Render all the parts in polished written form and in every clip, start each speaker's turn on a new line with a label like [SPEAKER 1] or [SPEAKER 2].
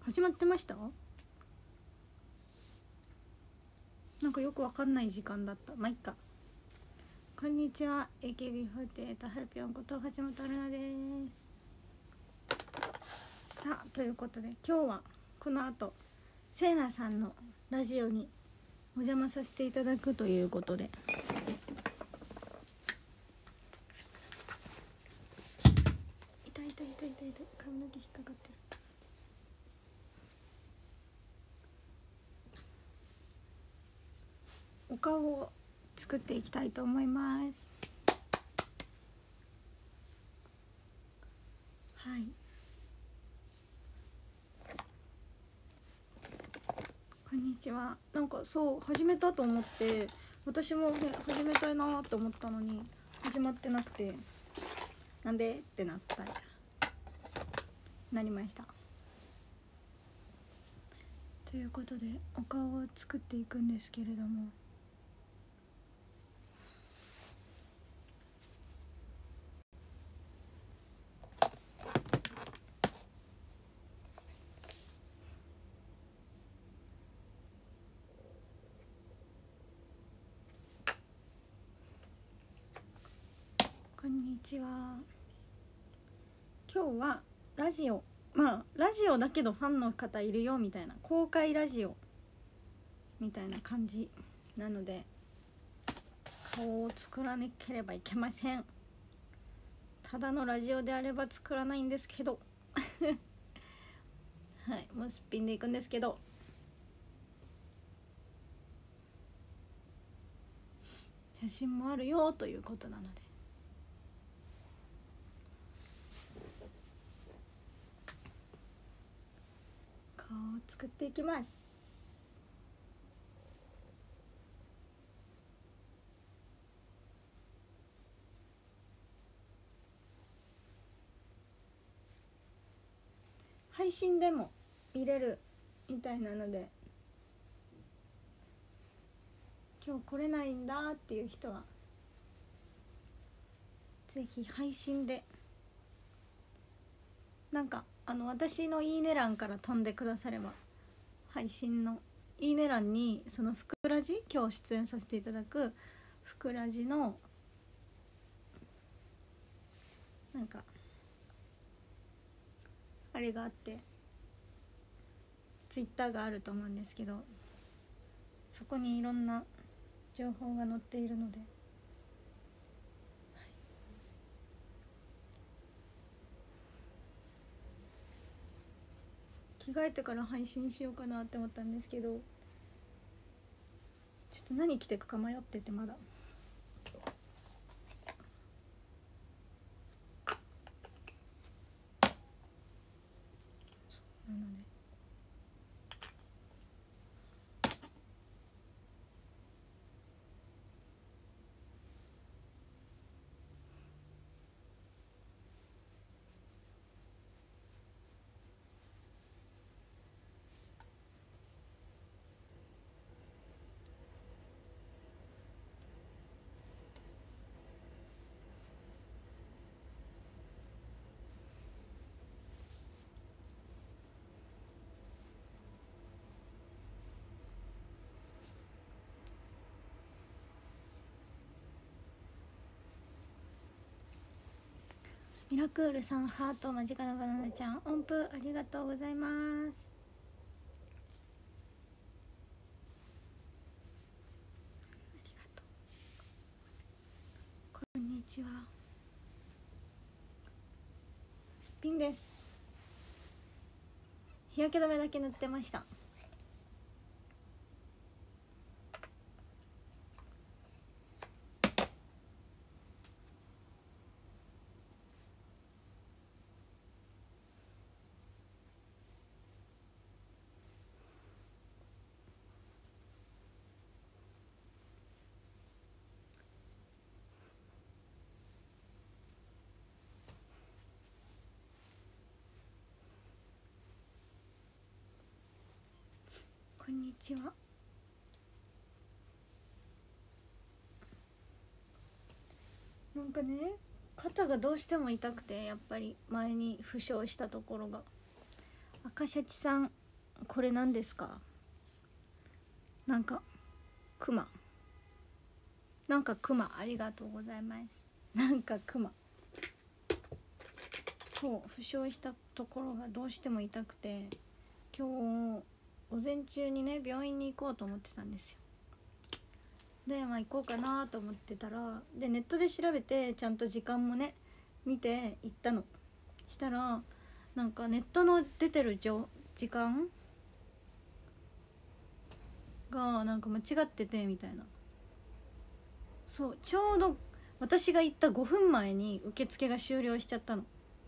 [SPEAKER 1] 始まってました？なんかよくわかんない時間だった。まあいっか。こんにちは、 AKB48 ハルピョンこと橋本春奈です。さあということで今日はこの後せいなさんのラジオにお邪魔させていただくということで、痛い髪の毛引っかかってる。お顔を作っていきたいと思います。はい、こんにちは。なんかそう始めたと思って、私もね始めたいなと思ったのに始まってなくて、なんでってなりました。ということでお顔を作っていくんですけれども、こんにちは。今日はラジオ、ラジオだけどファンの方いるよみたいな、公開ラジオみたいな感じなので顔を作らなければいけません。ただのラジオであれば作らないんですけどはい、もうすっぴんでいくんですけど、写真もあるよということなので、顔を作っていきます。配信でも見れるみたいなので、今日来れないんだっていう人はぜひ配信で、なんか私のいいね欄から飛んでくだされば、配信のいいね欄にそのふくらじ、今日出演させていただくふくらじのなんかあれがあって、ツイッターがあると思うんですけど、そこにいろんな情報が載っているので、着替えてから配信しようかなって思ったんですけど、ちょっと何着てくか迷ってて、まだなので、ミラクールさんハート、間近なバナナちゃん音符ありがとうございます。ありがとう。こんにちは。すっぴんです。日焼け止めだけ塗ってました。こんにちは。なんかね、肩がどうしても痛くて、やっぱり前に負傷したところが。赤シャチさんこれ何ですか？なんかクマ、なんかクマ、ありがとうございます。なんかクマ、そう負傷したところがどうしても痛くて、今日午前中にね病院に行こうと思ってたんですよ。でまあ行こうかなと思ってたら、でネットで調べてちゃんと時間もね見て行ったの。したらなんかネットの出てる時間がなんか間違っててみたいな。そうちょうど私が行った5分前に受付が終了しちゃったの。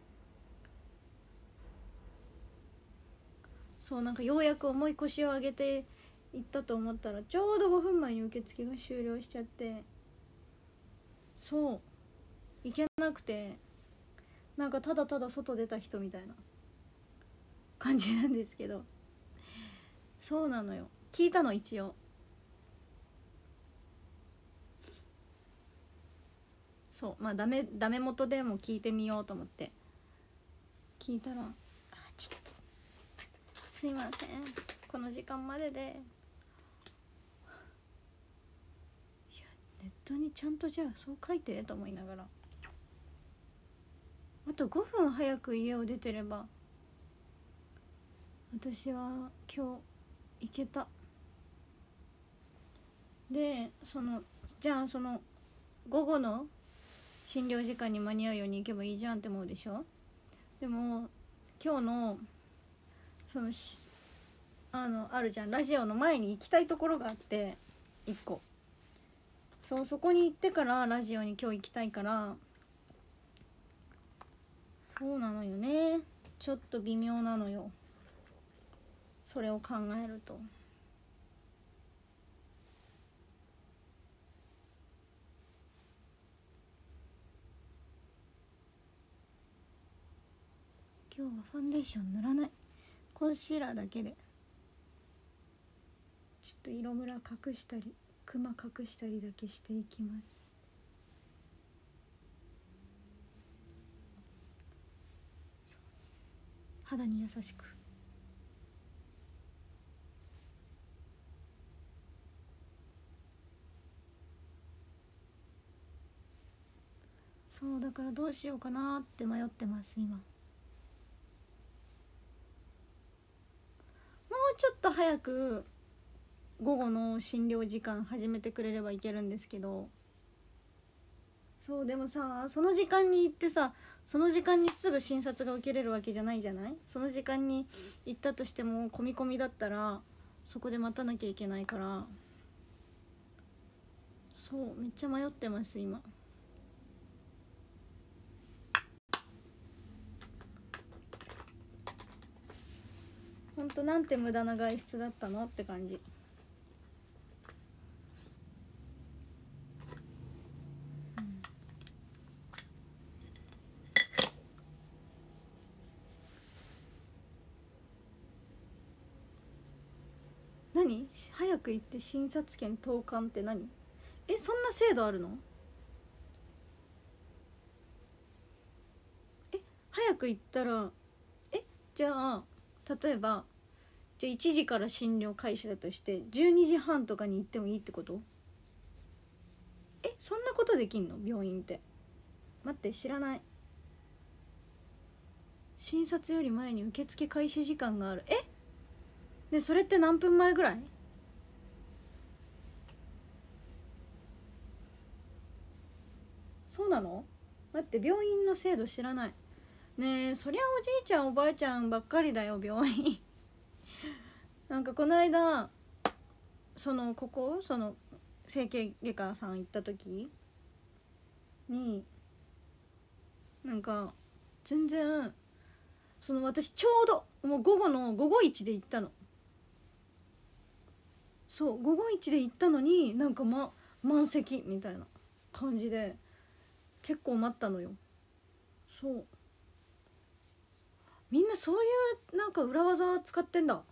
[SPEAKER 1] そうなんかようやく重い腰を上げて行ったと思ったら、ちょうど5分前に受付が終了しちゃって、そう行けなくて、なんかただただ外出た人みたいな感じなんですけど、そうなのよ。聞いたの一応。そうまあダメ元でも聞いてみようと思って聞いたら、ちょっとすいませんこの時間までで、いやネットにちゃんとじゃあそう書いてと思いながら、あと5分早く家を出てれば私は今日行けた。でじゃあその午後の診療時間に間に合うように行けばいいじゃんって思うでしょ。でも今日のそのあるじゃん、ラジオの前に行きたいところがあって1個、そこに行ってからラジオに今日行きたいから、そうなのよね、ちょっと微妙なのよ、それを考えると。今日はファンデーション塗らない、コンシーラーだけでちょっと色ムラ隠したりクマ隠したりだけしていきます。肌に優しく。そうだからどうしようかなって迷ってます今。もうちょっと早く午後の診療時間始めてくれればいけるんですけど、そうでもさ、その時間に行ってさ、その時間にすぐ診察が受けれるわけじゃないじゃない。その時間に行ったとしても込み込みだったらそこで待たなきゃいけないから、そうめっちゃ迷ってます今。ほんとなんて無駄な外出だったのって感じ。何早く行って診察券投函って何？そんな制度あるの？早く行ったらじゃあ例えばじゃあ1時から診療開始だとして12時半とかに行ってもいいってこと？そんなことできんの病院って。待って知らない。診察より前に受付開始時間がある。でそれって何分前ぐらい？そうなの？待って病院の制度知らない。ねえそりゃおじいちゃんおばあちゃんばっかりだよ病院なんかこの間その整形外科さん行った時になんか全然私ちょうどもう午後1で行ったの。そう午後1で行ったのになんか満席みたいな感じで結構待ったのよ。そうみんなそういうなんか裏技使ってんだ。な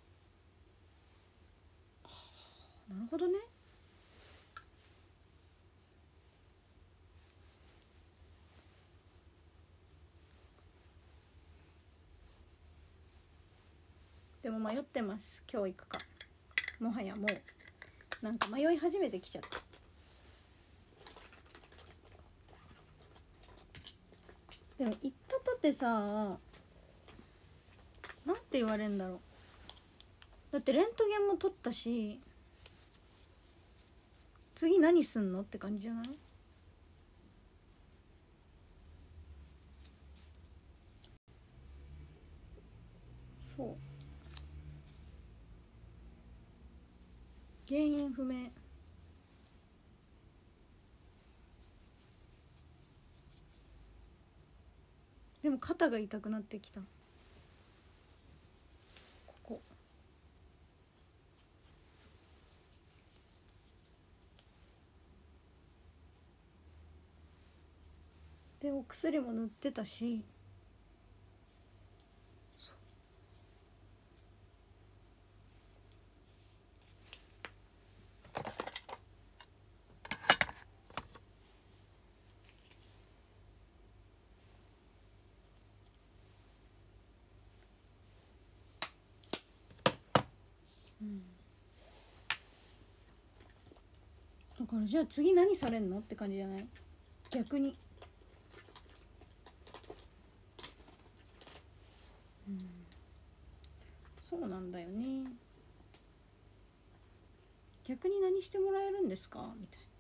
[SPEAKER 1] るほどね。ででも迷ってます、今日行くか。もはやもうなんか迷い始めてきちゃった。でも行ったとてさ、なんて言われんだろう。だってレントゲンも撮ったし、次何すんのって感じじゃない？そう、原因不明。でも肩が痛くなってきた、ここ。でお薬も塗ってたし、だからじゃあ次何されんのって感じじゃない？逆に。そうなんだよね。逆に何してもらえるんですかみたいな。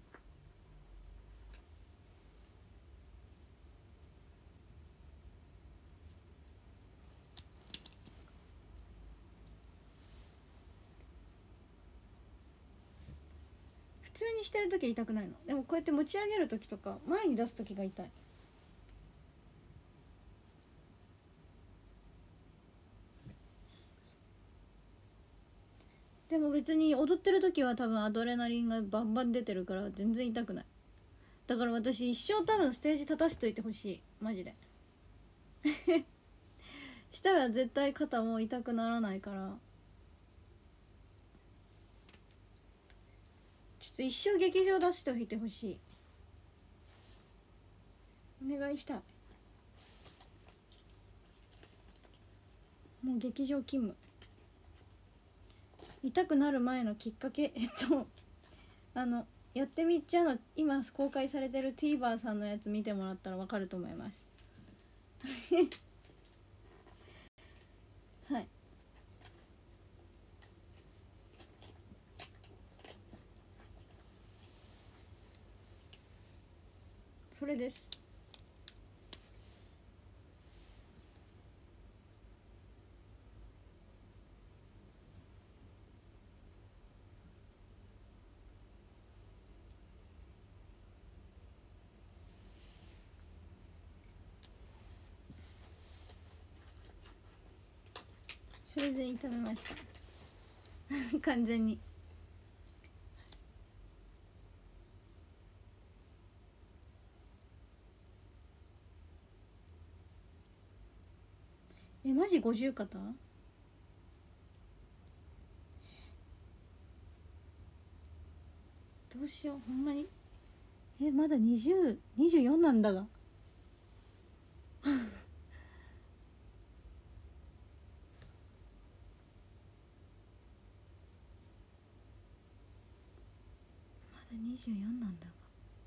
[SPEAKER 1] 普通にしてる時は痛くないの。でもこうやって持ち上げる時とか前に出す時が痛い。でも別に踊ってる時は多分アドレナリンがバンバン出てるから全然痛くない。だから私一生多分ステージ立たしといてほしい、マジで。したら絶対肩も痛くならないから。ちょっと一生劇場出しておいてほしい、お願いしたい。もう劇場勤務。痛くなる前のきっかけ、やってみっちゃの今公開されてる TVer さんのやつ見てもらったら分かると思います。はい、それです。それで炒めました完全に。マジ50肩？どうしよう、ほんまに。まだ24なんだがまだ24なんだが。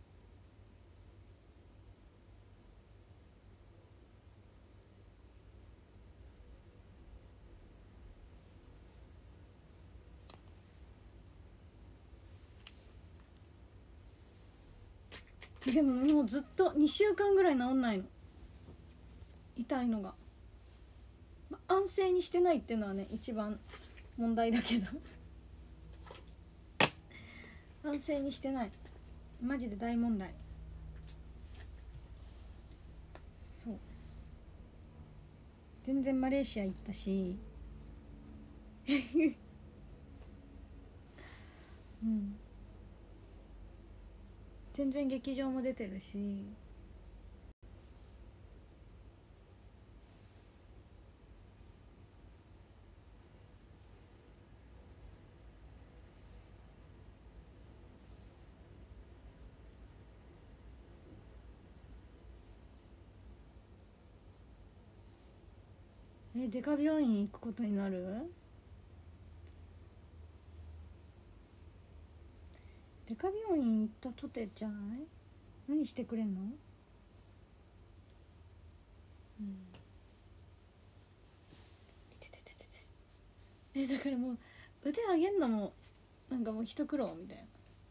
[SPEAKER 1] でももうずっと2週間ぐらい治んないの、痛いのが。安静にしてないっていうのはね一番問題だけど安静にしてない、マジで大問題。そう、全然マレーシア行ったしうん全然劇場も出てるし。外科病院行くことになる？ 外科病院行ったとてじゃない？何してくれんの？だからもう腕上げんのもなんかもう一苦労みたい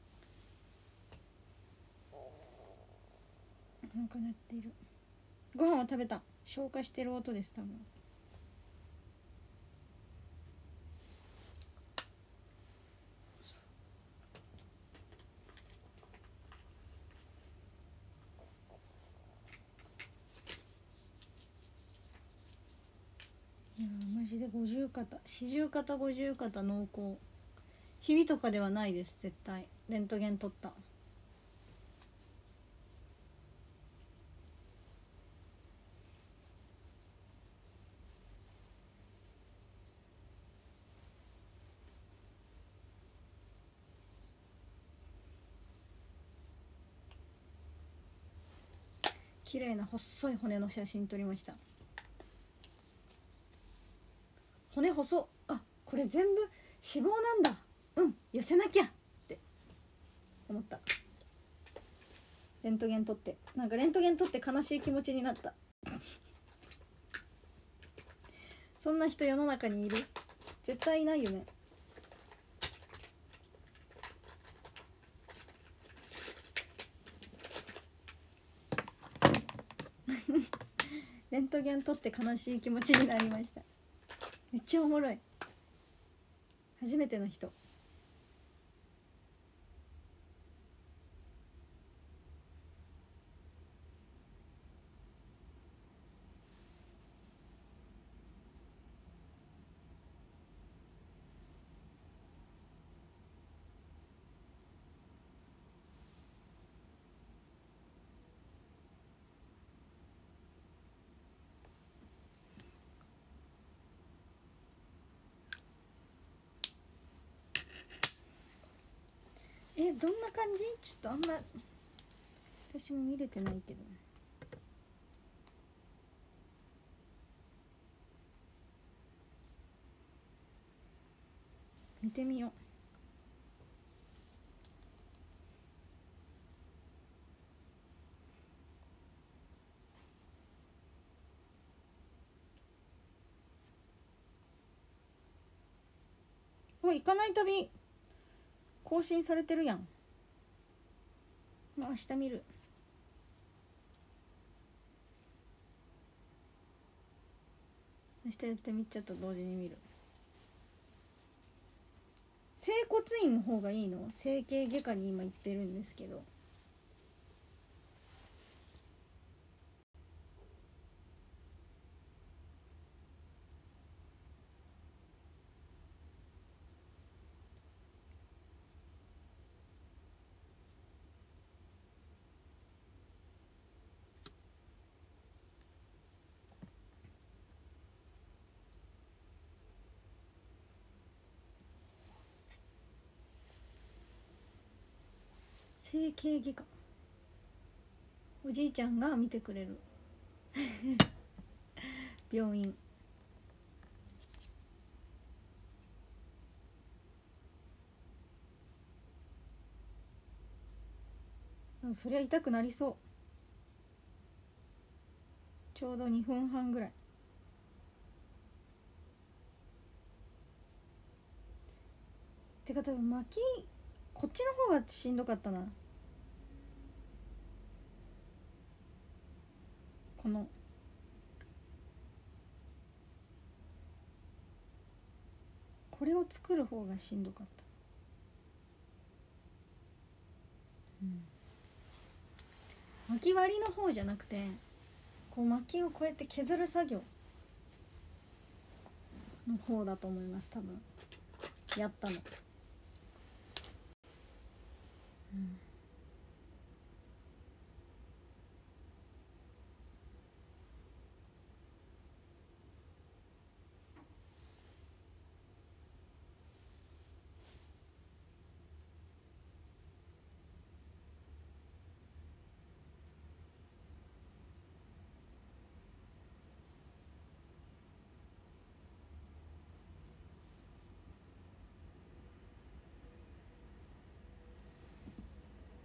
[SPEAKER 1] な。なんか鳴っている。ご飯は食べた。消化してる音です多分。いやマジで五十肩、四十肩、五十肩濃厚。ひびとかではないです絶対。レントゲン取った。綺麗な細い骨の写真撮りました。骨細っ。あ、これ全部脂肪なんだ。痩せなきゃって思った。レントゲン撮って、なんかレントゲン撮って悲しい気持ちになったそんな人世の中にいる？絶対いないよね。レントゲン撮って悲しい気持ちになりました。めっちゃおもろい。初めての人。どんな感じ？ちょっとあんま私も見れてないけど。見てみよう。行かない旅更新されてるやん。もう明日見る。明日やってみっちゃと同時に見る。整骨院の方がいいの？整形外科に今行ってるんですけど。整形外科、おじいちゃんが見てくれる病院。そりゃ痛くなりそう。ちょうど2分半ぐらい。てか多分こっちの方がしんどかったな。これを作る方がしんどかった。巻き割りの方じゃなくて、こう巻きをこうやって削る作業の方だと思います多分。やったの。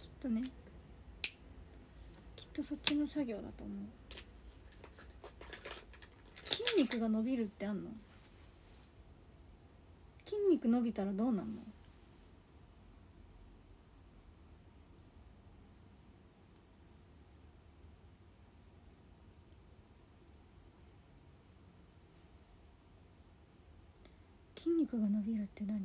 [SPEAKER 1] きっとね、きっとそっちの作業だと思う。筋肉が伸びるってあんの？筋肉伸びたらどうなんの？筋肉が伸びるって何？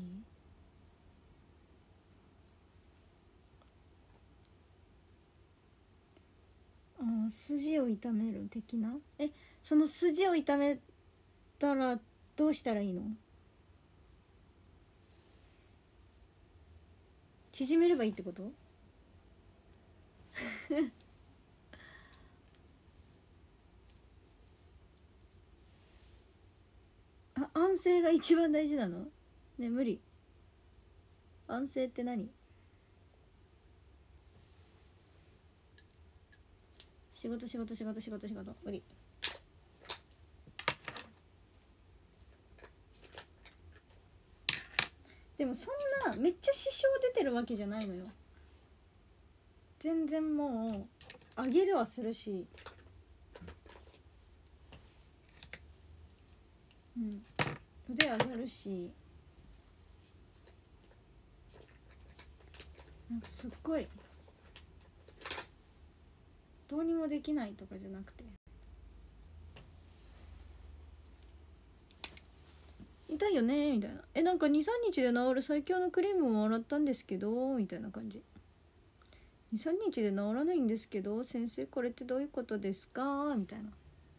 [SPEAKER 1] ああ、筋を痛める的な。その筋を痛めたらどうしたらいいの？縮めればいいってこと？安静が一番大事なの？ね、無理。安静って何？仕事無理。でもそんなめっちゃ支障出てるわけじゃないのよ。全然もう上げるはするし、腕上がるし、なんかすっごいどうにもできないとかじゃなくて、痛いよねみたいな、なんか 2,3 日で治る最強のクリームもらったんですけどみたいな感じ。2,3 日で治らないんですけど先生これってどういうことですかみたいな。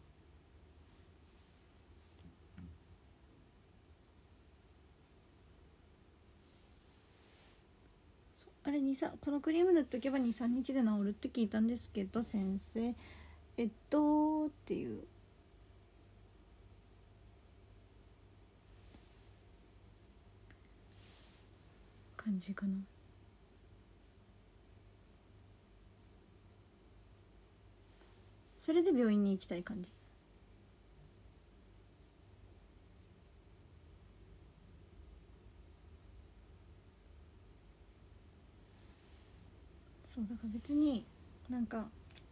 [SPEAKER 1] あれこのクリーム塗っとけば 2,3 日で治るって聞いたんですけど先生っていう感じかな。それで病院に行きたい感じ。そうだから別になんか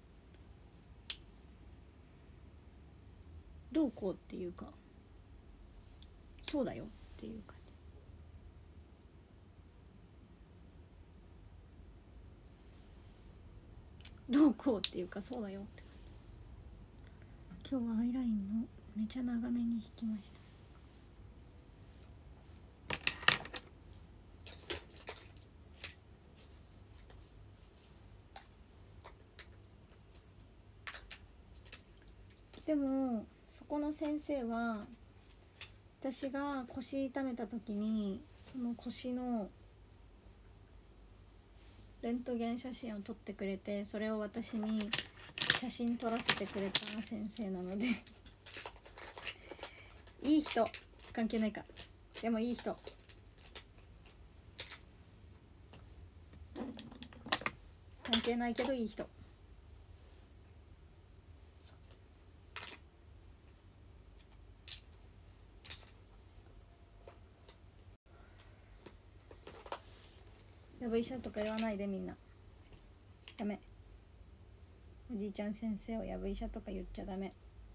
[SPEAKER 1] どうこうっていうか、そうだよっていう感じ。どうこうっていうかそうだよって感じ。今日はアイラインのめちゃ長めに引きました。でもそこの先生は私が腰痛めた時にその腰のレントゲン写真を撮ってくれて、それを私に写真撮らせてくれた先生なのでいい人、関係ないか、でもいい人、関係ないけどいい人。やぶ医者とか言わないでみんな、ダメ。おじいちゃん先生をやぶ医者とか言っちゃダメ。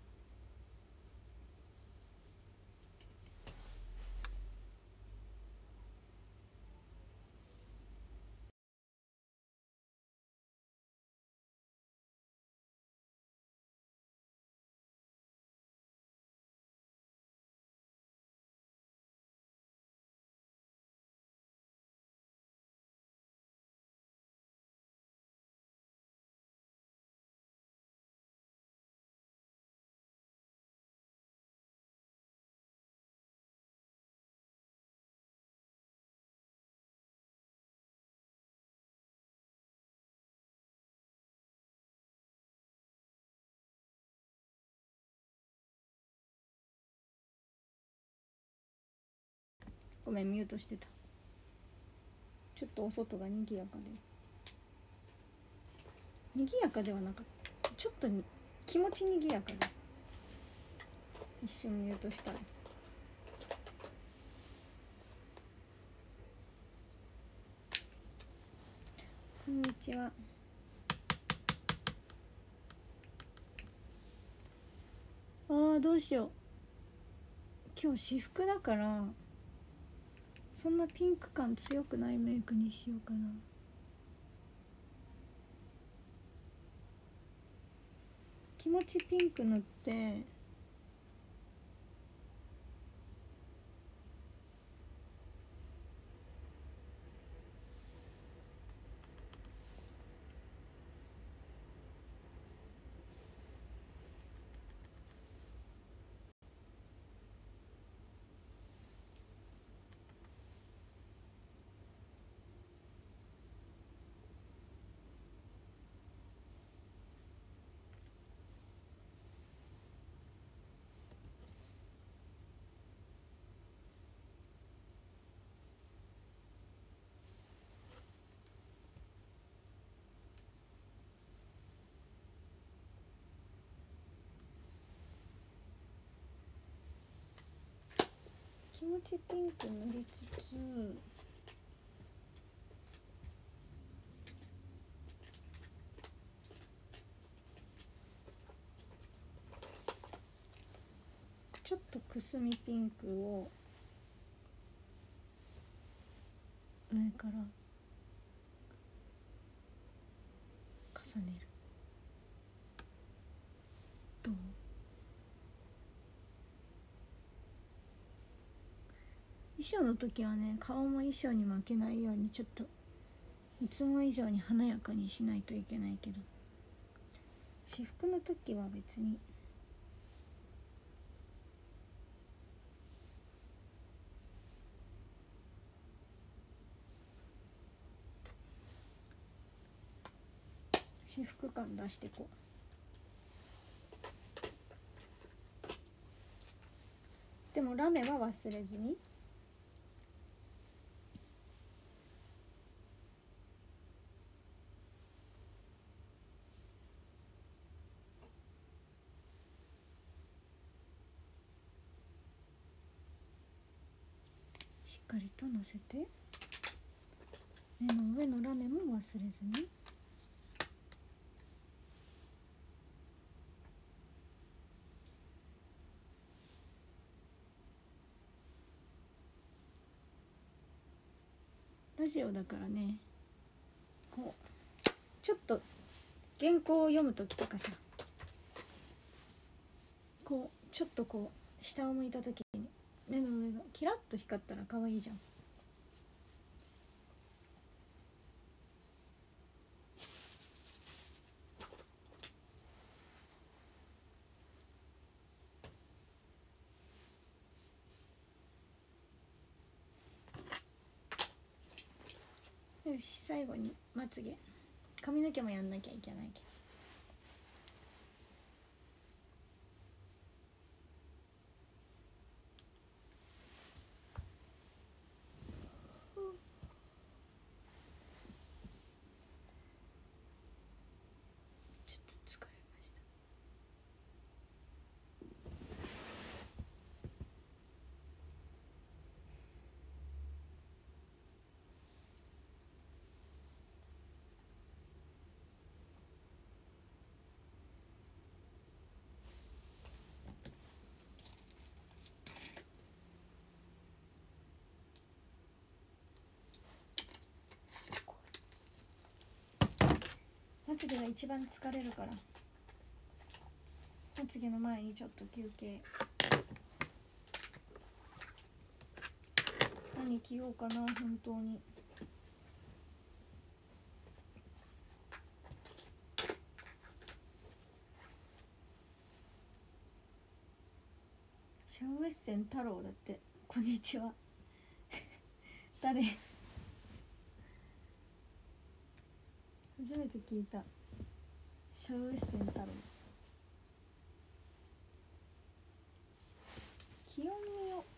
[SPEAKER 1] ごめん、ミュートしてた。ちょっとお外が賑やかで、賑やかではなかった、ちょっと気持ち賑やかで一瞬ミュートしたら。 こんにちは。どうしよう。今日私服だからそんなピンク感強くないメイクにしようかな。気持ちピンク塗って、気持ちピンク塗りつつ、ちょっとくすみピンクを上から重ねる。どう？衣装の時はね、顔も衣装に負けないようにちょっといつも以上に華やかにしないといけないけど、私服の時は別に私服感出してこう。でもラメは忘れずに。しっかりとのせて、目の上のラメも忘れずに。ラジオだからね、こうちょっと原稿を読む時とかさ、こうちょっとこう下を向いた時に目の上がキラッと光ったら可愛いじゃん。よし、最後にまつげ、髪の毛もやんなきゃいけないけど、ちょっと疲れました。まつげが一番疲れるから、まつげの前にちょっと休憩。何着ようかな、本当に。シャウエッセン太郎だって。こんにちは。誰？初めて聞いた。シャウエッセン太郎。気温見よ。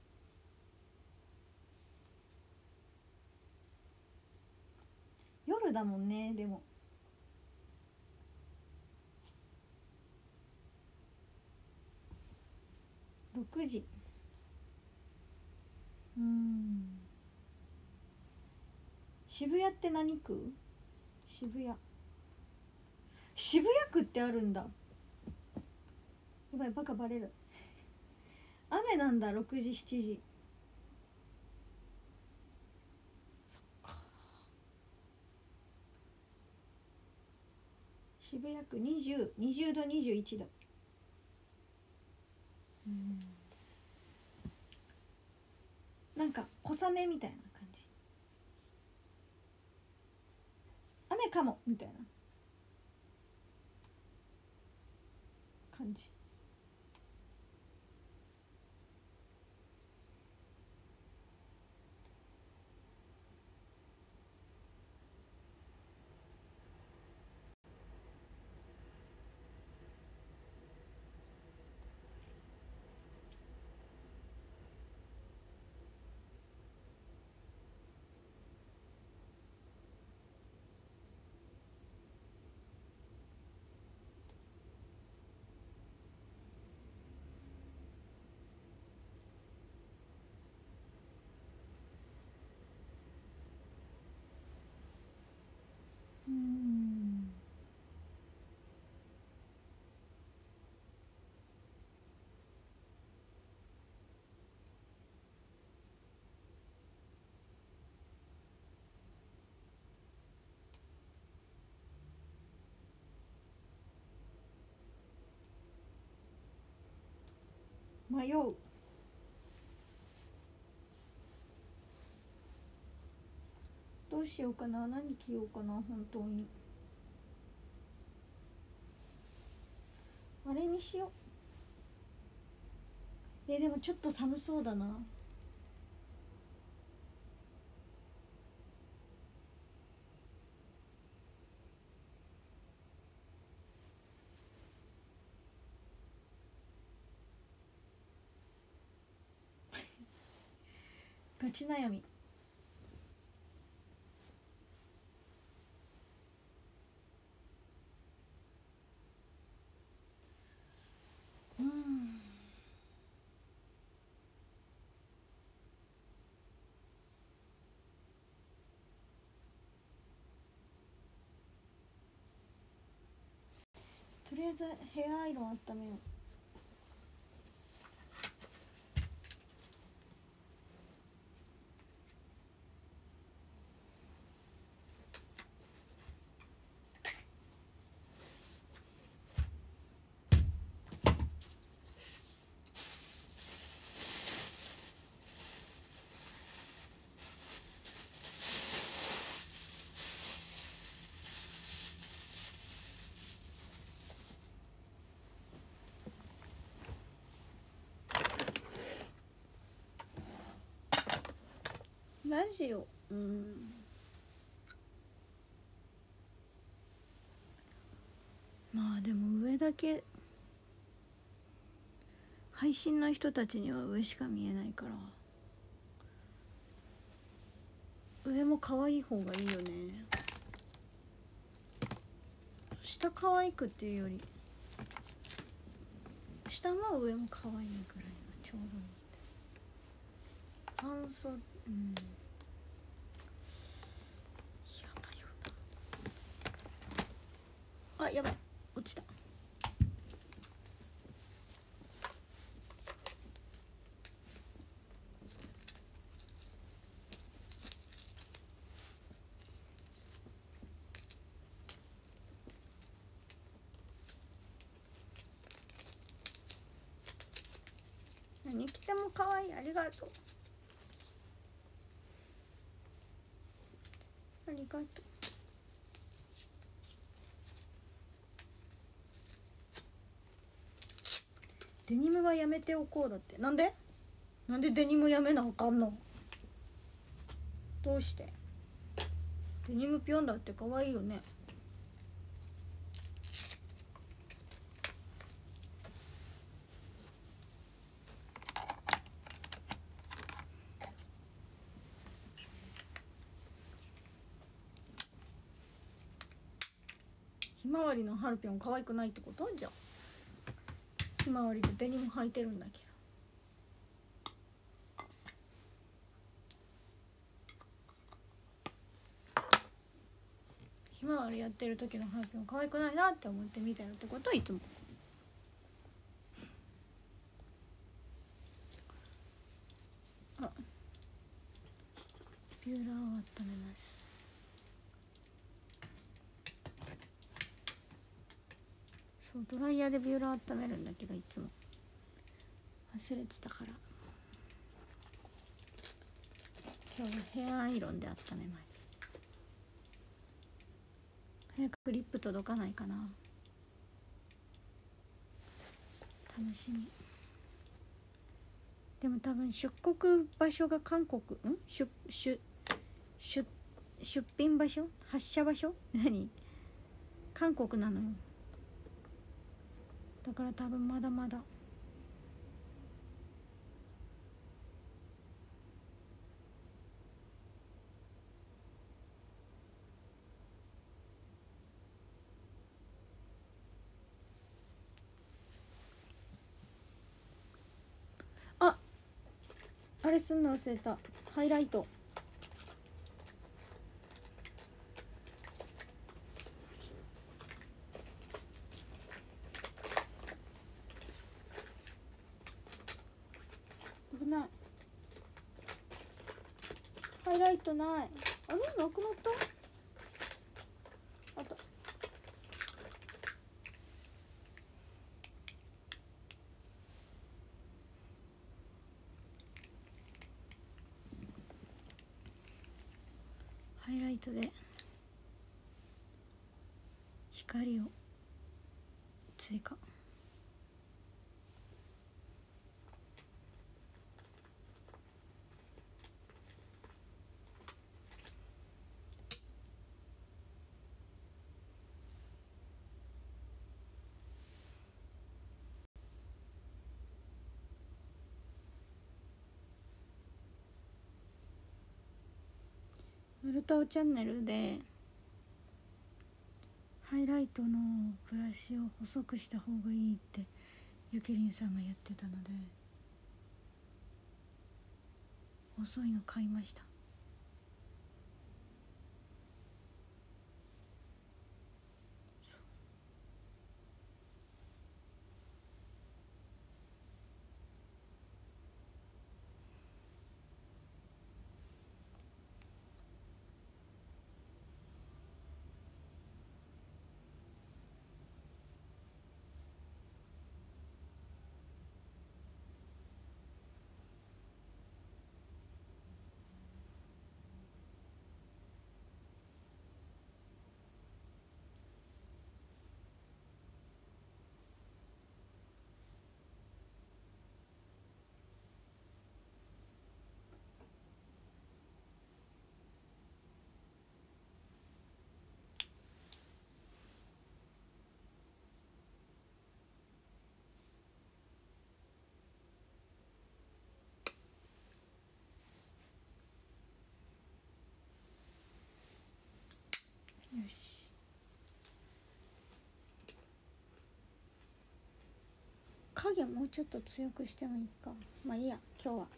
[SPEAKER 1] 夜だもんね。でも6時。渋谷って何区？渋谷区ってあるんだ。やばい、バカバレる。雨なんだ。6時7時。そっか。渋谷区20度21度。なんか小雨みたいな感じ。雨かもみたいな感じ。迷う。どうしようかな。何着ようかな。本当にあれにしよう。でもちょっと寒そうだな。ガチ悩み。とりあえずヘアアイロン温めよう。ラジオ、まあでも上だけ配信の人たちには上しか見えないから上も可愛い方がいいよね。下可愛くっていうより下も上も可愛いくらいがちょうどいい。半袖、やばいよな。あ、やばい、落ちた。何着ても可愛い。ありがとう。ありがとう。デニムはやめておこうだって。なんでデニムやめなあかんの？どうして？デニムピョンだって可愛いよね。 まわりのハルピョン可愛くないってこと？じゃあひまわりでデニム履いてるんだけど。ひまわりやってる時のハルピョン可愛くないなって思って見てるってこと？いつも。あ、ビューラーを温めます。そう、ドライヤーでビューラー温めるんだけどいつも忘れてたから、今日はヘアアイロンで温めます。早くクリップ届かないかな、楽しみ。でも多分出国場所が韓国、出品場所、発射場所韓国なのよ。だから多分まだまだ。あれすんの忘れた。ハイライト。危ない。ハイライトない。あれなくなった？あった。ハイライトで光を追加。ウルタオチャンネルでハイライトのブラシを細くした方がいいってゆきりんさんが言ってたので、細いの買いました。よし。影もうちょっと強くしてもいいか。まあいいや、今日は。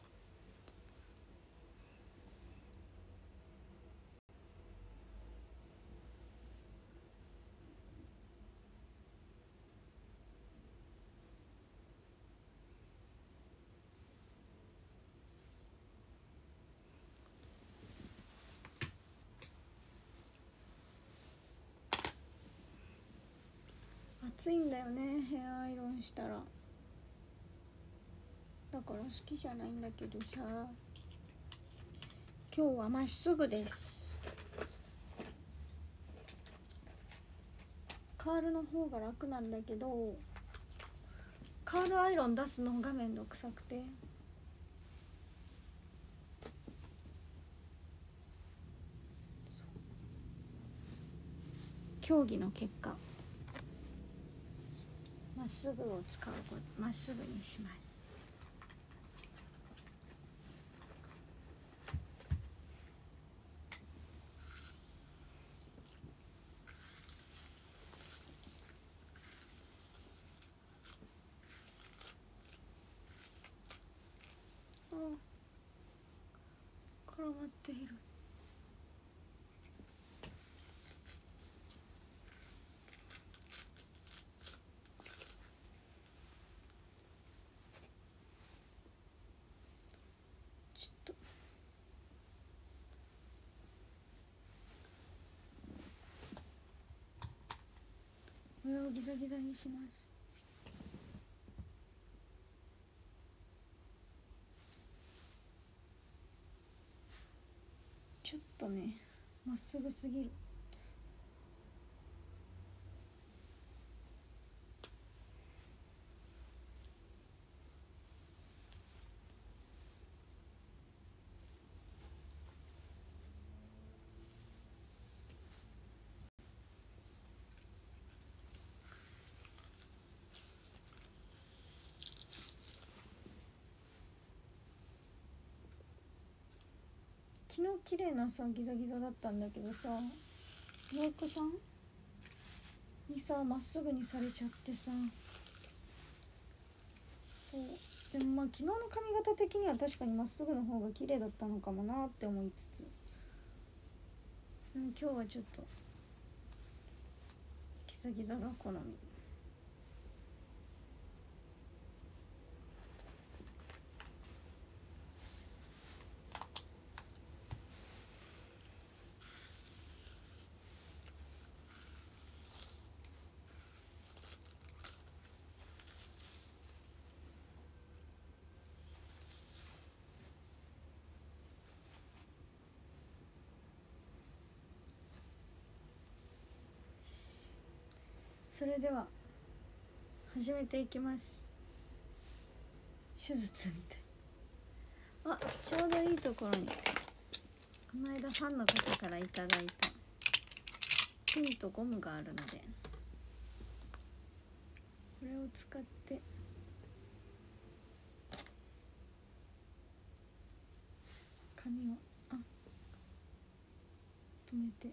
[SPEAKER 1] 暑いんだよね、ヘアアイロンしたら。だから好きじゃないんだけどさ。今日はまっすぐです。カールの方が楽なんだけど、カールアイロン出すのがめんどくさくて。協議の結果、まっすぐを使うこと、まっすぐにします。 絡まっている。ちょっとこれをギザギザにします。ちょっとねまっすぐすぎる。昨日綺麗なさギザギザだったんだけどさ、メイクさんにさまっすぐにされちゃってさ、そうでもまあ昨日の髪型的には確かにまっすぐの方が綺麗だったのかもなって思いつつ、でも今日はちょっとギザギザが好み。それでは始めていきます。手術みたい。あ、ちょうどいいところにこの間ファンの方からいただいたピンとゴムがあるので、これを使って髪を止めて、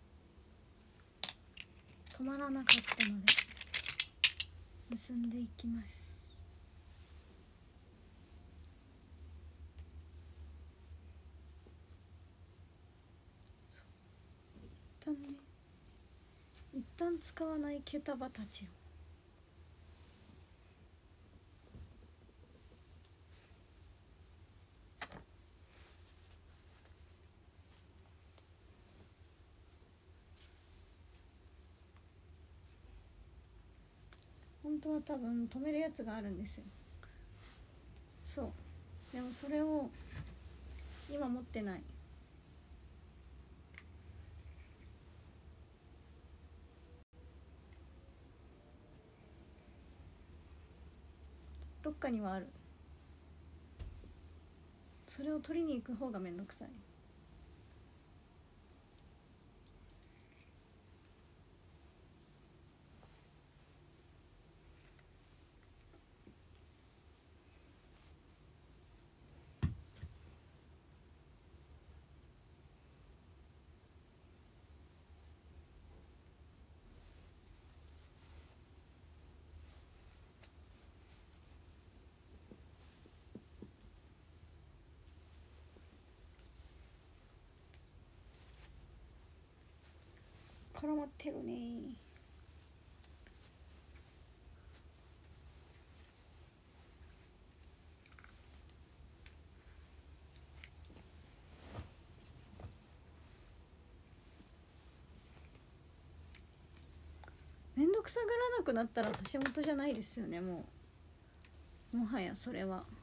[SPEAKER 1] 止まらなかったので結んでいきます。一旦使わない毛束たちを本当は多分止めるやつがあるんですよ。そうでもそれを今持ってない。どっかにはある。それを取りに行く方がめんどくさい。絡まってるね。めんどくさがらなくなったら橋本じゃないですよね。もはやそれは。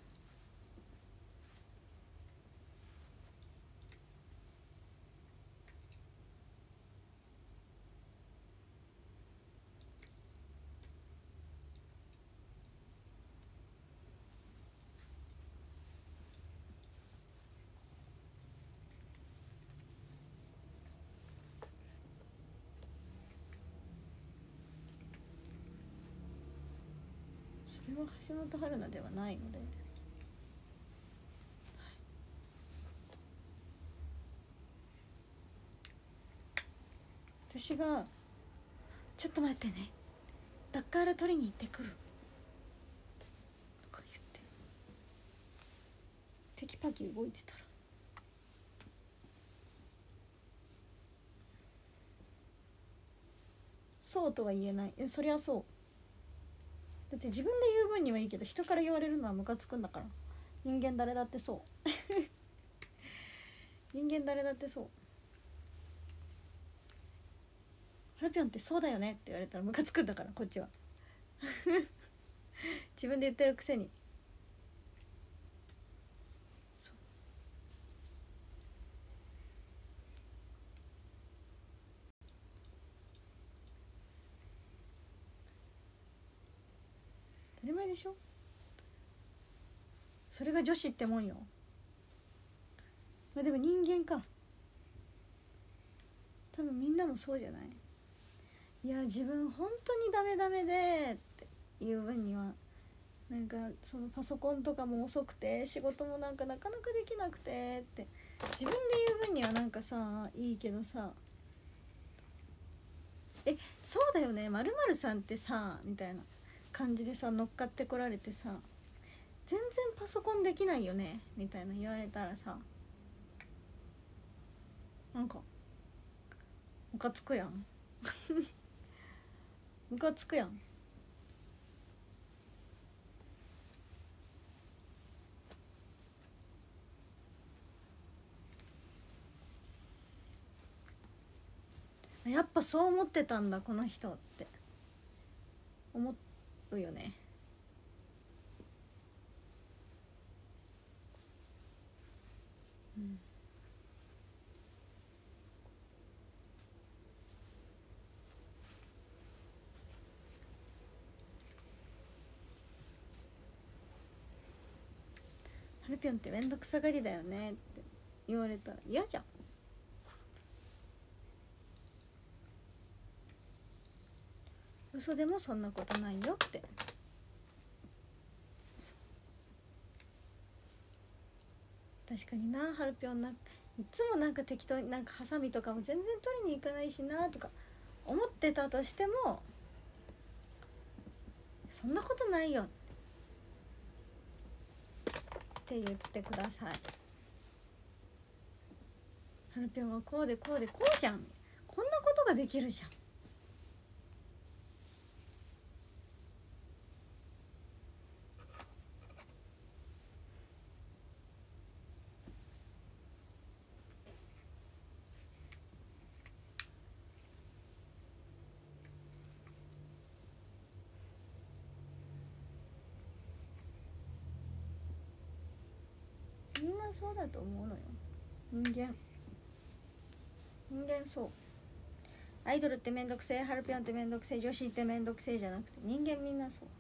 [SPEAKER 1] それは橋本春奈ではないので、私が「ちょっと待ってね、ダッカール取りに行ってくる」とか言ってテキパキ動いてたらそうとは言えない。そりゃそう。だって自分で言う分にはいいけど、人から言われるのはムカつくんだから。人間誰だってそう人間誰だってそう。ハルピョンってそうだよねって言われたらムカつくんだから、こっちは自分で言ってるくせに。当たり前でしょ。それが女子ってもんよ。まあでも人間か。多分みんなもそうじゃない。いや自分本当にダメダメでっていう分には、なんかそのパソコンとかも遅くて仕事もなんかなかなかできなくてって自分で言う分にはなんかさいいけどさ、そうだよね〇〇さんってさみたいな感じでさ乗っかってこられてさ、全然パソコンできないよねみたいな言われたらさ、なんかムカつくやんムカつくやん。やっぱそう思ってたんだこの人って思うよね。うん、ハルピョンってめんどくさがりだよねって言われたら嫌じゃん。嘘でもそんなことないよって。確かにな、ハルピョンいつもなんか適当になんかハサミとかも全然取りに行かないしなとか思ってたとしても、そんなことないよって言ってください。ハルピョンはこうでこうでこうじゃん、こんなことができるじゃん。みんなそうだと思うのよ。人間そう。アイドルってめんどくせえ、ハルピョンってめんどくせえ、女子ってめんどくせえじゃなくて、人間みんなそう。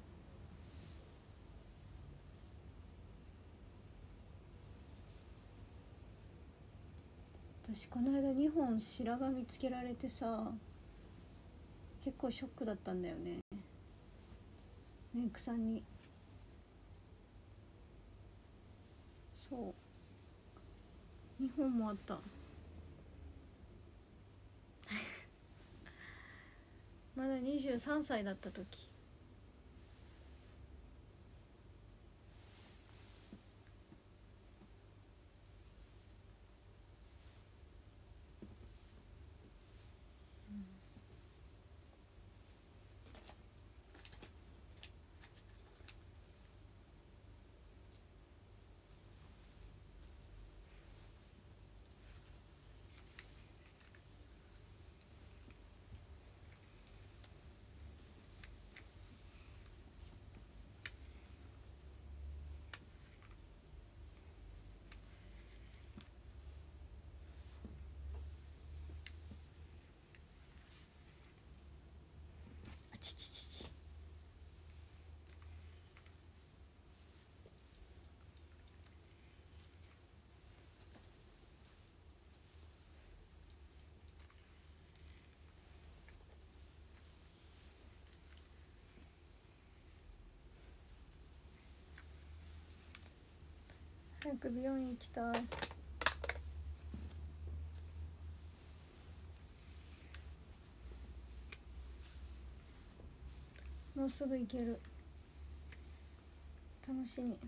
[SPEAKER 1] 私この間2本白髪見つけられてさ、結構ショックだったんだよね、メイクさんに。そう2本もあったまだ23歳だった時。あちちちち。早く美容院行きたい。もうすぐ行ける。楽しみ。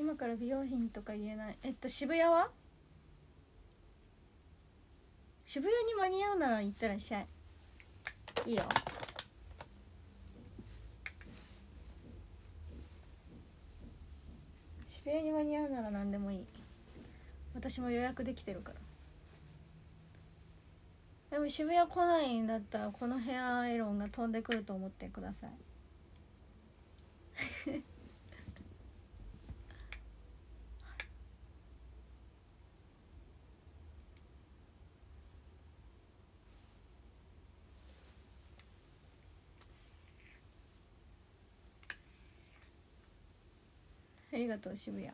[SPEAKER 1] 今から美容品とか言えない。渋谷は、渋谷に間に合うなら行ってらっしゃい。いいよ。渋谷に間に合うなら何でもいい。私も予約できてるから。でも渋谷来ないんだったらこのヘアアイロンが飛んでくると思ってください。ありがとう渋谷。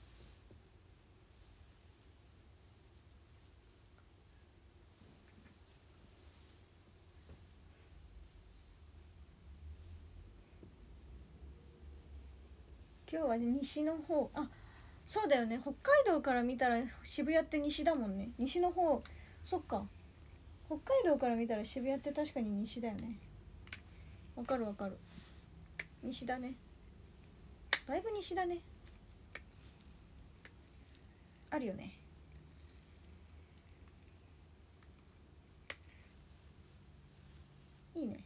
[SPEAKER 1] 今日は西の方、あ、そうだよね、北海道から見たら渋谷って西だもんね。西の方、そっか、北海道から見たら渋谷って確かに西だよね。わかるわかる、西だね、だいぶ西だね。あるよね。いいね、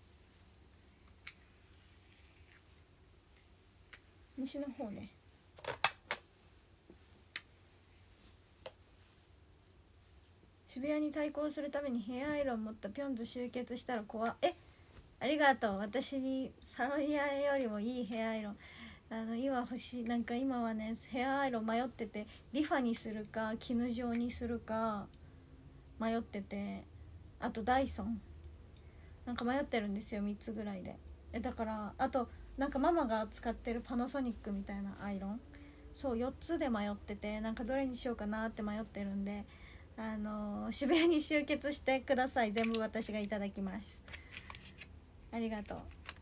[SPEAKER 1] 西の方ね。渋谷に対抗するためにヘアアイロン持ったピョンズ集結したら怖っ。ありがとう。私にサロニアよりもいいヘアアイロン、今欲しい。なんか今はね、ヘアアイロン迷ってて、リファにするか絹状にするか迷ってて、あとダイソンなんか迷ってるんですよ、3つぐらいで。だからあとなんかママが使ってるパナソニックみたいなアイロン、そう4つで迷ってて、なんかどれにしようかなって迷ってるんで、渋谷に集結してください。全部私がいただきます。ありがとう。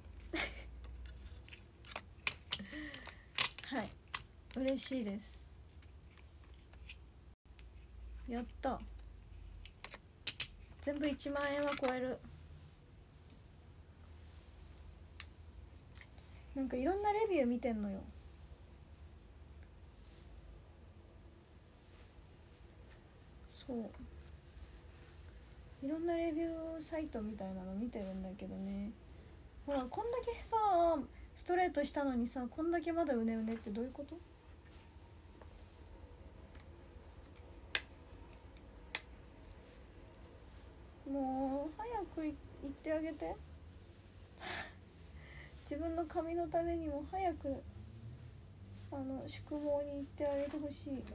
[SPEAKER 1] はい、嬉しいです。やった、全部1万円は超える。なんかいろんなレビュー見てんのよ。そういろんなレビューサイトみたいなの見てるんだけどね、ほらこんだけさストレートしたのにさ、こんだけまだうねうねってどういうこと？もう早く行ってあげて。自分の髪のためにも早く宿毛に行ってあげてほしい。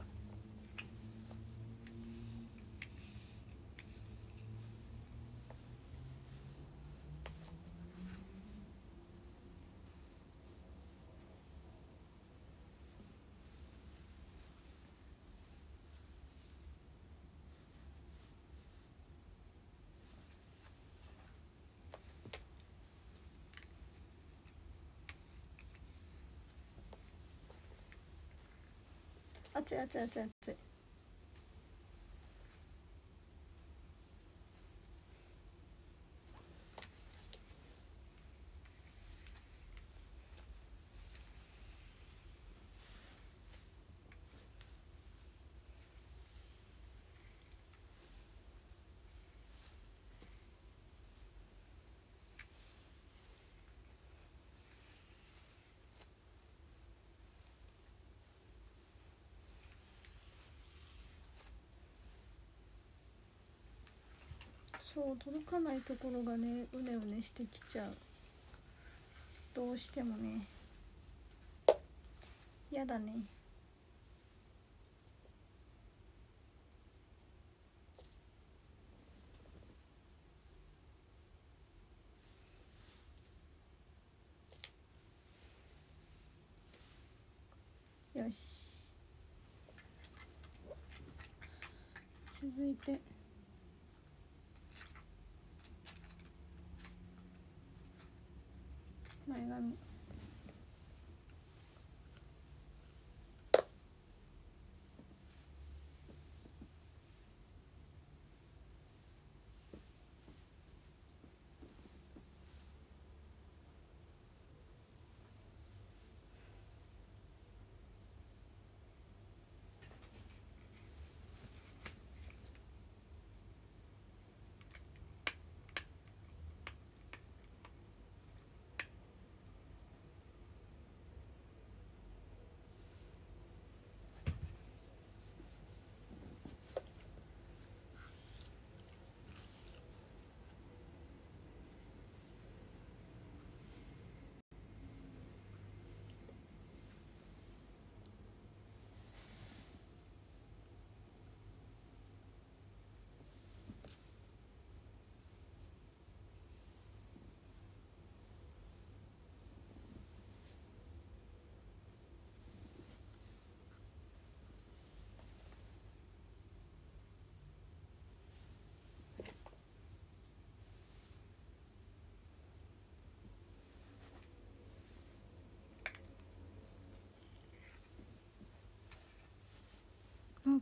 [SPEAKER 1] 熱い熱い熱い熱い。そう届かないところがねうねうねしてきちゃう、どうしてもね。やだね。よし、続いて前髪。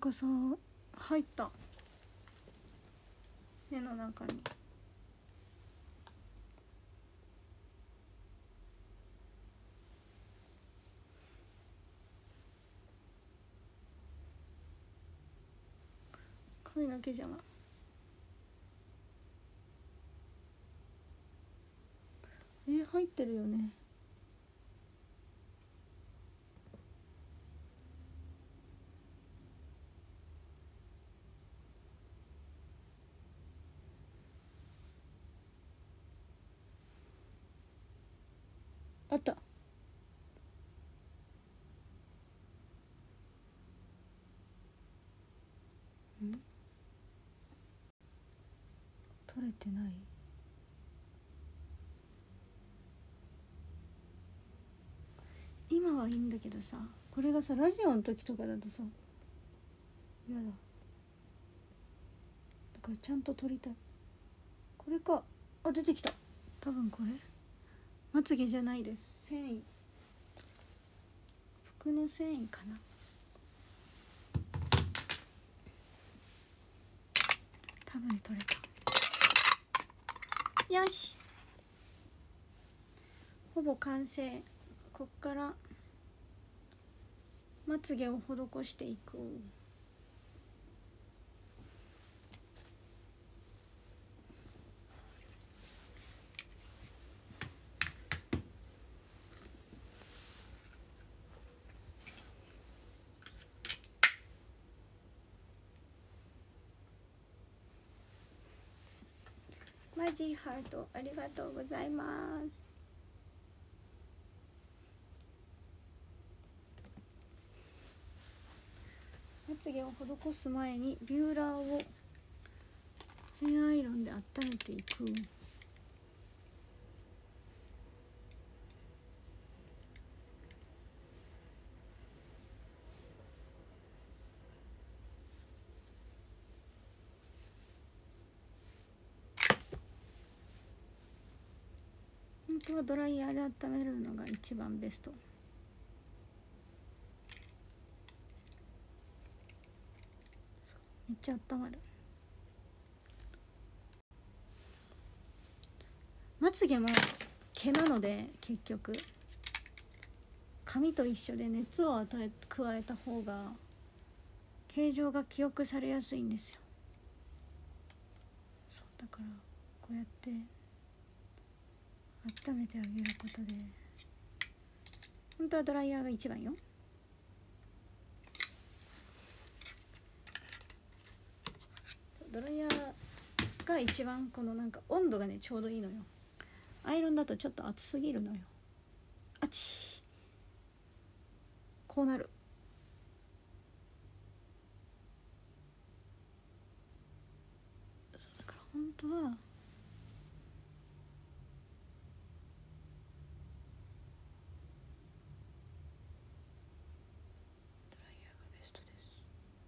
[SPEAKER 1] かさ入った目の中に。髪の毛邪魔。入ってるよね。あった。取れてない。今はいいんだけどさ、これがさラジオの時とかだとさやだ。だからちゃんと撮りたい。これか。あ、出てきた。多分これまつげじゃないです。繊維、服の繊維かな。多分取れた。よし、ほぼ完成。こっからまつげを施していく。マジハートありがとうございます。まつげを施す前にビューラーをヘアアイロンで温めていく。本当はドライヤーで温めるのが一番ベスト。めっちゃ温まる。まつげも毛なので結局髪と一緒で熱を加えた方が形状が記憶されやすいんですよ。そうだからこうやって温めてあげることで、本当はドライヤーが一番よ。ドライヤーが一番このなんか温度がねちょうどいいのよ。アイロンだとちょっと熱すぎるのよ。あち、こうなる。だから本当はドライヤーがベストです。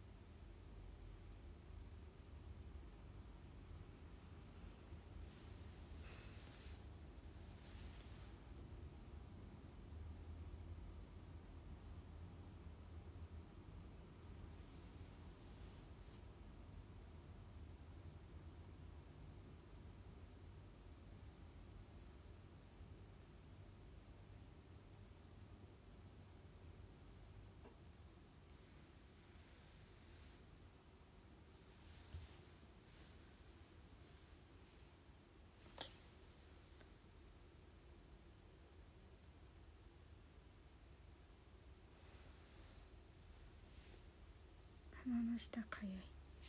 [SPEAKER 1] 鼻の下かゆい。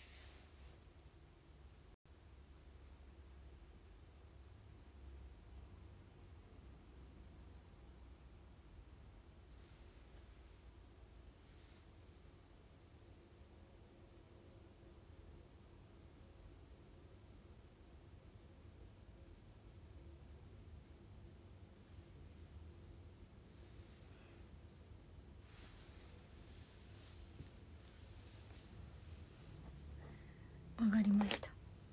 [SPEAKER 1] 上がりました。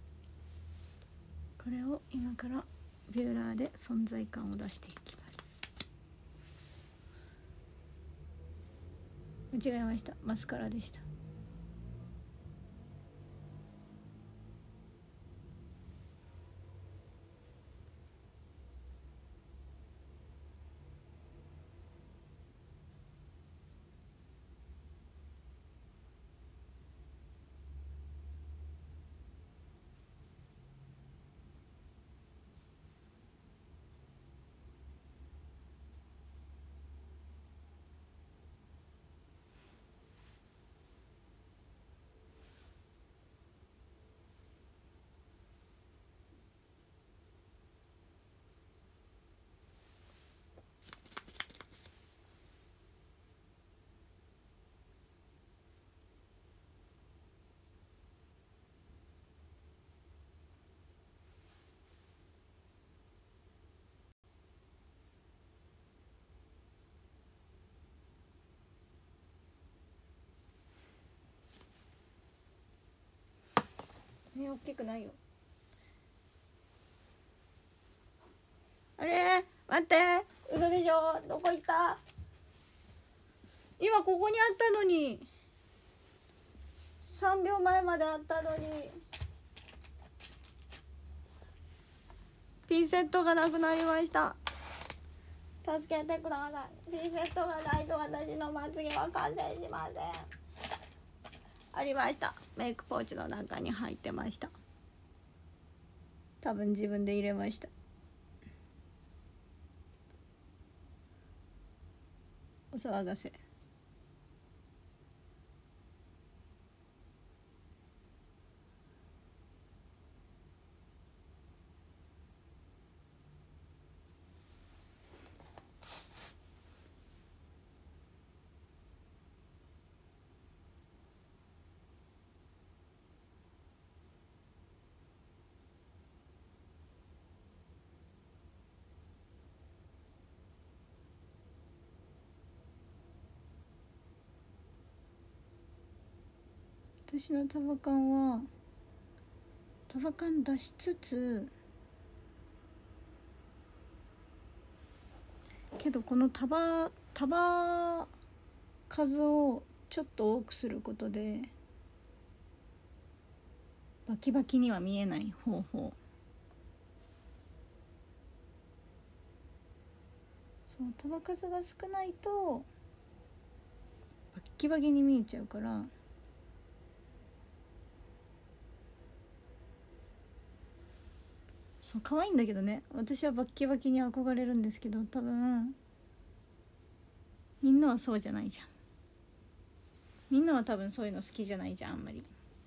[SPEAKER 1] これを今からビューラーで存在感を出していきます。間違えました。マスカラでした。 に大きくないよ。あれ待って、嘘でしょ。どこ行った？今ここにあったのに、3秒前まであったのに。ピンセットがなくなりました。助けてください。ピンセットがないと私のまつげは完成しません。ありました。メイクポーチの中に入ってました。多分自分で入れました。お騒がせ。私のタバカンはタバカン出しつつ、けどこの束数をちょっと多くすることでバキバキには見えない方法。そう束数が少ないとバッキバキに見えちゃうから、そう可愛いんだけどね。私はバッキバキに憧れるんですけど、多分みんなはそうじゃないじゃん。みんなは多分そういうの好きじゃないじゃん、あんまり。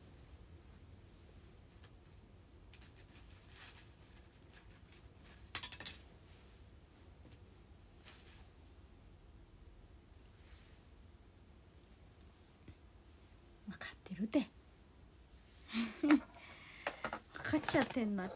[SPEAKER 1] 分かってるって分かっちゃってんなって。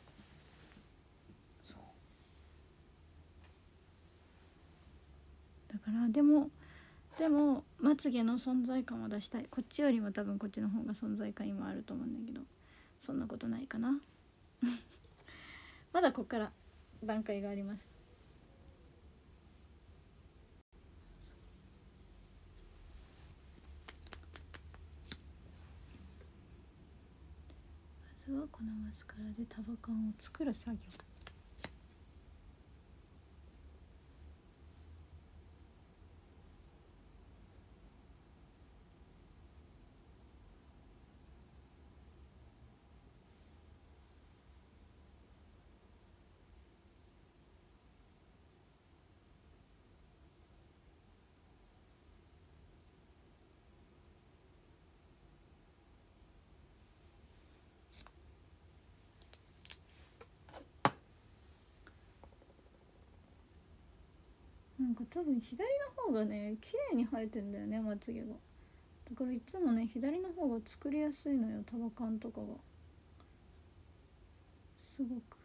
[SPEAKER 1] だからでもまつげの存在感を出したい。こっちよりも多分こっちの方が存在感今あると思うんだけど、そんなことないかなまだこっから段階があります。まずはこのマスカラで束感を作る作業。なんか多分左の方がね綺麗に生えてんだよね、まつげが。だからいつもね左の方が作りやすいのよ、束感とかがすごく。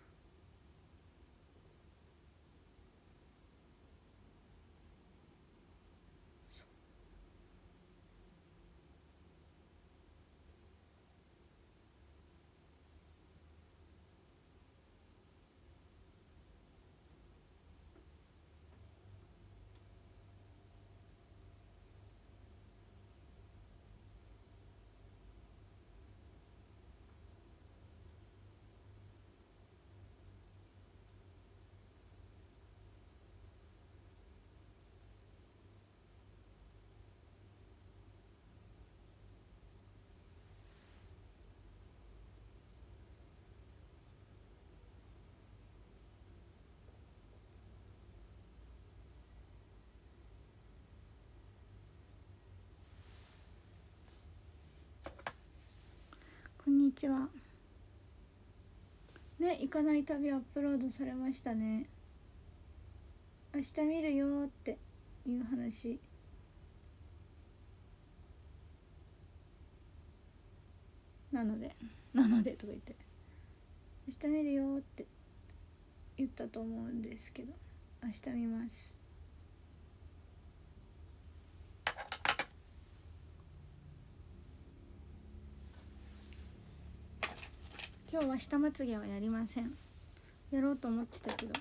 [SPEAKER 1] こんにちは。ね、行かない旅アップロードされましたね。明日見るよっていう話。なのでとか言って明日見るよって言ったと思うんですけど、明日見ます。 今日は下まつげはやりません。やろうと思ってたけど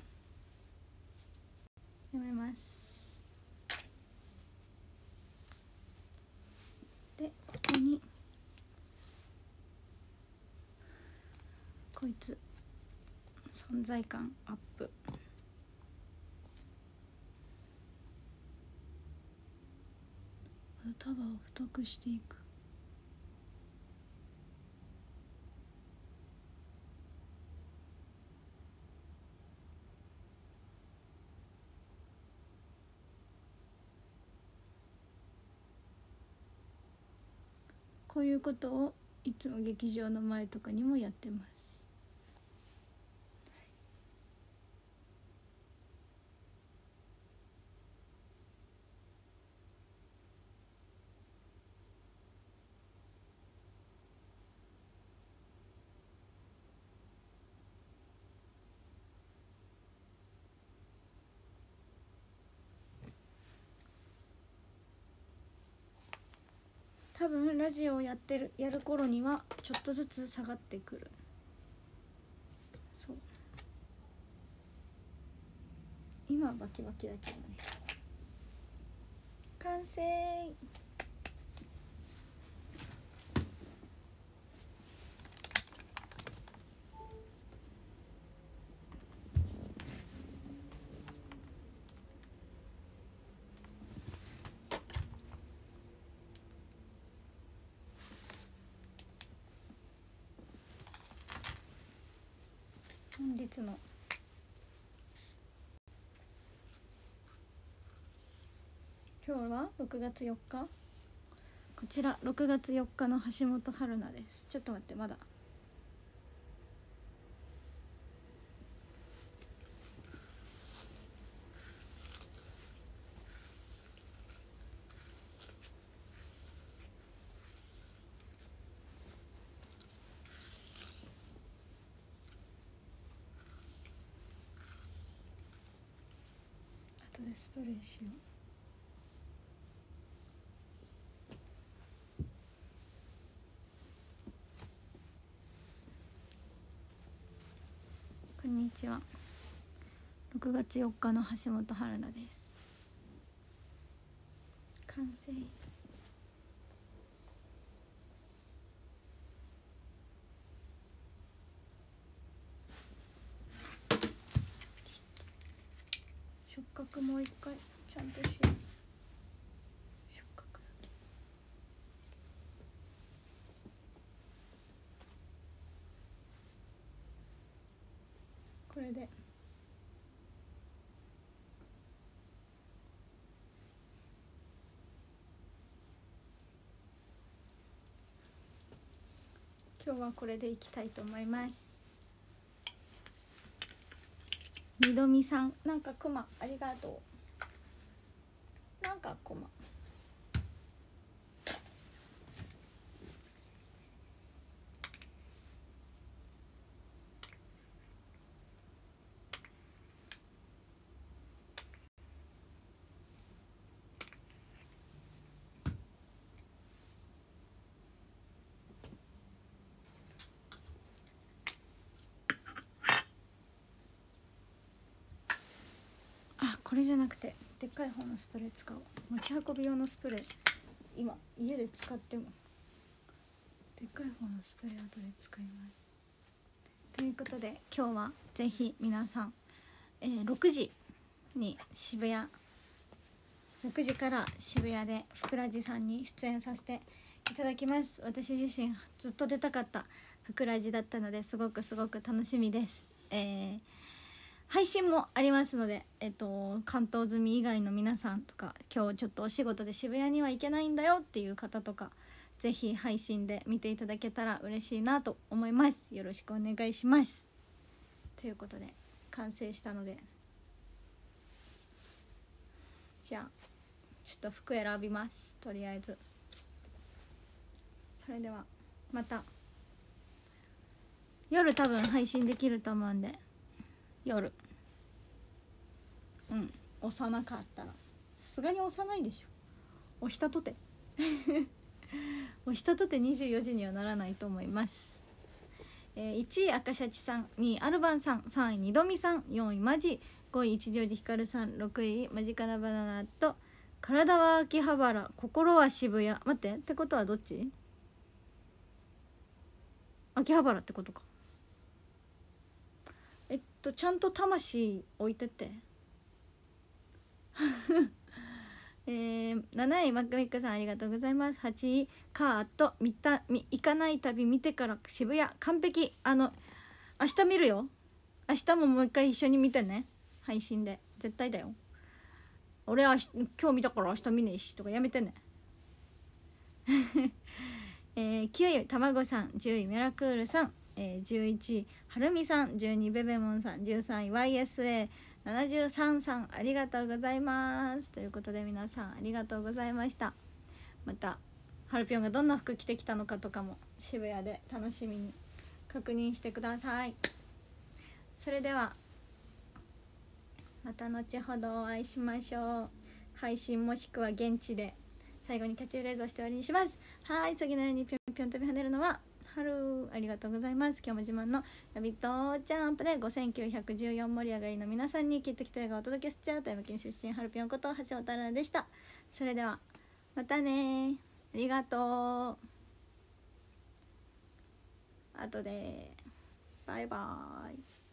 [SPEAKER 1] やめます。でここにこいつ存在感アップ。束を太くしていく。こういうことをいつも劇場の前とかにもやってます。多分ラジオをやる頃にはちょっとずつ下がってくる。そう今はバキバキだけどね。完成。本日の今日は6月4日、こちら6月4日の橋本春奈です。ちょっと待って、まだ後でスプレーしよう。こんにちは。6月4日の橋本春奈です。完成。触覚もう一回ちゃんとしよう。触覚だけ。これで今日はこれでいきたいと思います。みどみさん、なんかクマありがとう。なんかクマこれじゃなくてでっかい方のスプレー使おう。持ち運び用のスプレー今家で使ってもでっかい方のスプレー後で使います。ということで今日はぜひ皆さん、6時に渋谷6時から渋谷でふくらじさんに出演させていただきます。私自身ずっと出たかったふくらじだったのですごく楽しみです。配信もありますので、関東済み以外の皆さんとか今日ちょっとお仕事で渋谷には行けないんだよっていう方とかぜひ配信で見ていただけたら嬉しいなと思います。よろしくお願いします。ということで完成したのでじゃあちょっと服選びます。とりあえずそれではまた夜多分配信できると思うんで夜押さなかったらさすがに押さないでしょ。押したとて押したとて24時にはならないと思います。 1位赤シャチさん、2位アルバンさん、3位にどみさん、4位マジ、5位一条寺ひかるさん、6位マジカナバナナと体は秋葉原心は渋谷。待ってってことはどっち？秋葉原ってことか。ちゃんと魂置いてって7位マックミックさんありがとうございます。8位カート行かない旅見てから渋谷完璧。明日見るよ。明日ももう一回一緒に見てね、配信で。絶対だよ。俺は今日見たから明日見ねえしとかやめてね9位たまごさん、10位メラクールさん、11位はるみさん、12位ベベモンさん、13位 YSA73 さんありがとうございます。ということで皆さんありがとうございました。またはるぴょんがどんな服着てきたのかとかも渋谷で楽しみに確認してください。それではまた後ほどお会いしましょう。配信もしくは現地で。最後にキャッチフレーズをして終わりにします。はい、次のようにぴょんぴょん飛び跳ねるのは春。ありがとうございます。今日も自慢のラビットジャンプで5914盛り上がりの皆さんにきっときた映画をお届けしちゃう富山県出身春ぴょんこと橋本アルナでした。それではまたね。ありがとう。あとでバイバーイ。